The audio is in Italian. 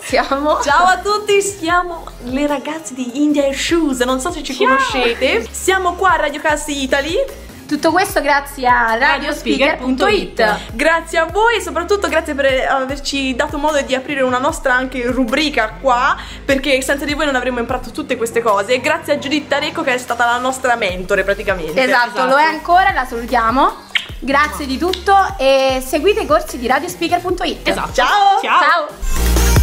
Siamo Ciao a tutti, siamo le ragazze di India Air Shoes, non so se ci conoscete. Siamo qua a Radio Casti Italy. tutto questo grazie a radiospeaker.it. Grazie a voi e soprattutto grazie per averci dato modo di aprire una nostra anche rubrica qua, perché senza di voi non avremmo imparato tutte queste cose. E grazie a Giuditta Recco che è stata la nostra mentore praticamente. Esatto, lo è ancora, la salutiamo. Grazie di tutto e seguite i corsi di radiospeaker.it. Esatto. Ciao! Ciao.